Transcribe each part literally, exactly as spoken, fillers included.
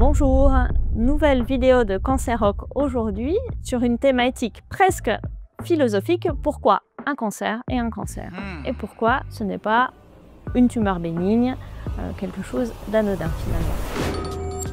Bonjour, nouvelle vidéo de CancerRock aujourd'hui sur une thématique presque philosophique. Pourquoi un cancer est un cancer et pourquoi ce n'est pas une tumeur bénigne, euh, quelque chose d'anodin finalement.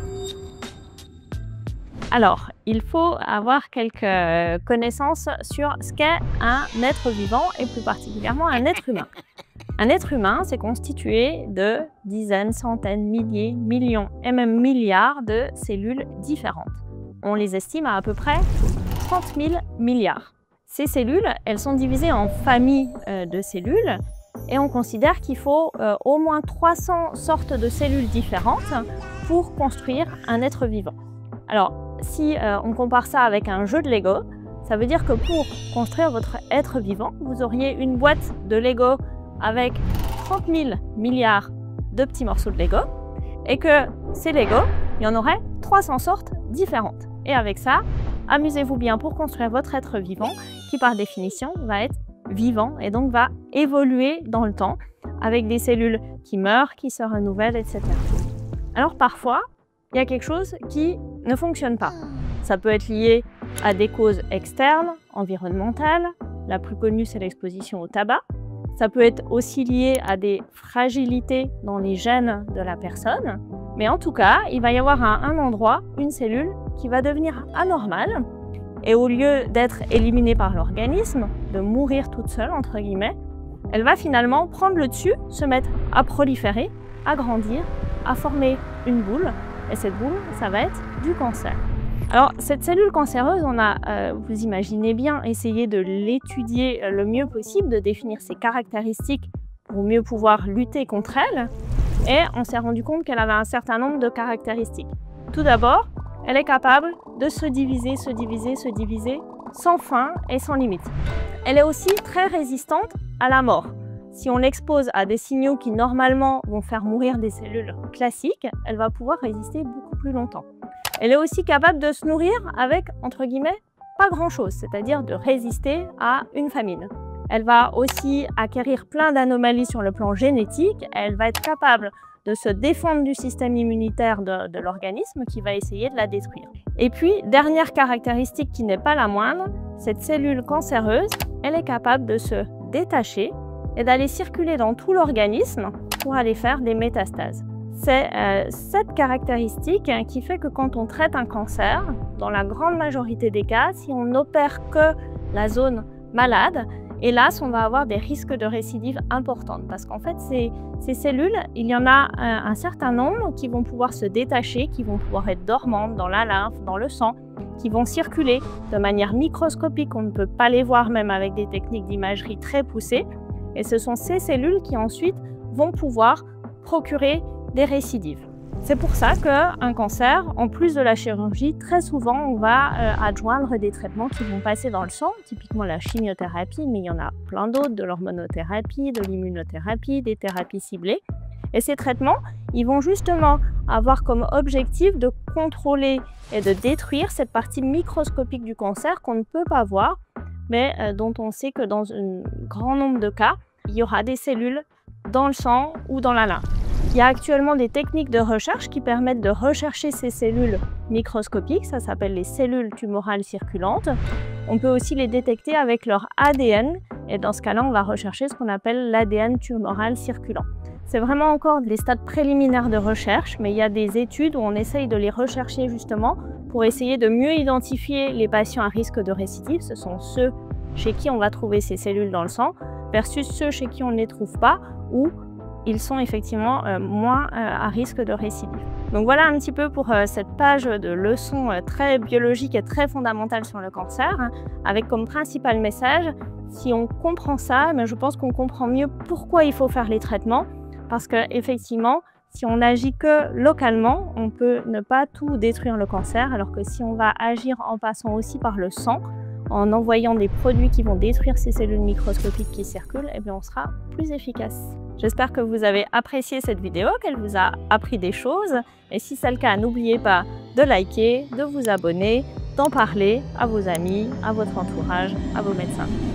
Alors, il faut avoir quelques connaissances sur ce qu'est un être vivant et plus particulièrement un être humain. Un être humain, c'est constitué de dizaines, centaines, milliers, millions et même milliards de cellules différentes. On les estime à à peu près trente mille milliards. Ces cellules, elles sont divisées en familles euh, de cellules et on considère qu'il faut euh, au moins trois cents sortes de cellules différentes pour construire un être vivant. Alors, si euh, on compare ça avec un jeu de Lego, ça veut dire que pour construire votre être vivant, vous auriez une boîte de Lego avec trente mille milliards de petits morceaux de Lego et que ces Lego, il y en aurait trois cents sortes différentes. Et avec ça, amusez-vous bien pour construire votre être vivant qui par définition va être vivant et donc va évoluer dans le temps avec des cellules qui meurent, qui se renouvellent, et cetera. Alors parfois, il y a quelque chose qui ne fonctionne pas. Ça peut être lié à des causes externes, environnementales. La plus connue, c'est l'exposition au tabac. Ça peut être aussi lié à des fragilités dans les gènes de la personne. Mais en tout cas, il va y avoir à un endroit une cellule qui va devenir anormale. Et au lieu d'être éliminée par l'organisme, de mourir toute seule, entre guillemets, elle va finalement prendre le dessus, se mettre à proliférer, à grandir, à former une boule. Et cette boule, ça va être du cancer. Alors, cette cellule cancéreuse, on a, euh, vous imaginez bien, essayé de l'étudier le mieux possible, de définir ses caractéristiques pour mieux pouvoir lutter contre elle. Et on s'est rendu compte qu'elle avait un certain nombre de caractéristiques. Tout d'abord, elle est capable de se diviser, se diviser, se diviser sans fin et sans limite. Elle est aussi très résistante à la mort. Si on l'expose à des signaux qui normalement vont faire mourir des cellules classiques, elle va pouvoir résister beaucoup plus longtemps. Elle est aussi capable de se nourrir avec, entre guillemets, pas grand-chose, c'est-à-dire de résister à une famine. Elle va aussi acquérir plein d'anomalies sur le plan génétique. Elle va être capable de se défendre du système immunitaire de, de l'organisme qui va essayer de la détruire. Et puis, dernière caractéristique qui n'est pas la moindre, cette cellule cancéreuse, elle est capable de se détacher et d'aller circuler dans tout l'organisme pour aller faire des métastases. C'est euh, cette caractéristique hein, qui fait que quand on traite un cancer, dans la grande majorité des cas, si on n'opère que la zone malade, hélas, on va avoir des risques de récidive importantes. Parce qu'en fait, ces, ces cellules, il y en a un, un certain nombre qui vont pouvoir se détacher, qui vont pouvoir être dormantes dans la lymphe, dans le sang, qui vont circuler de manière microscopique, on ne peut pas les voir même avec des techniques d'imagerie très poussées. Et ce sont ces cellules qui ensuite vont pouvoir procurer des récidives. C'est pour ça qu'un cancer, en plus de la chirurgie, très souvent on va euh, adjoindre des traitements qui vont passer dans le sang, typiquement la chimiothérapie, mais il y en a plein d'autres, de l'hormonothérapie, de l'immunothérapie, des thérapies ciblées. Et ces traitements, ils vont justement avoir comme objectif de contrôler et de détruire cette partie microscopique du cancer qu'on ne peut pas voir, mais euh, dont on sait que dans un grand nombre de cas, il y aura des cellules dans le sang ou dans la lymphe. Il y a actuellement des techniques de recherche qui permettent de rechercher ces cellules microscopiques, ça s'appelle les cellules tumorales circulantes. On peut aussi les détecter avec leur A D N et dans ce cas-là, on va rechercher ce qu'on appelle l'A D N tumoral circulant. C'est vraiment encore des stades préliminaires de recherche, mais il y a des études où on essaye de les rechercher justement pour essayer de mieux identifier les patients à risque de récidive. Ce sont ceux chez qui on va trouver ces cellules dans le sang versus ceux chez qui on ne les trouve pas ou ils sont effectivement euh, moins euh, à risque de récidive. Donc voilà un petit peu pour euh, cette page de leçons euh, très biologiques et très fondamentales sur le cancer, hein, avec comme principal message, si on comprend ça, mais je pense qu'on comprend mieux pourquoi il faut faire les traitements, parce qu'effectivement, si on agit que localement, on peut ne pas tout détruire le cancer, alors que si on va agir en passant aussi par le sang, en envoyant des produits qui vont détruire ces cellules microscopiques qui circulent, eh bien on sera plus efficace. J'espère que vous avez apprécié cette vidéo, qu'elle vous a appris des choses. Et si c'est le cas, n'oubliez pas de liker, de vous abonner, d'en parler à vos amis, à votre entourage, à vos médecins.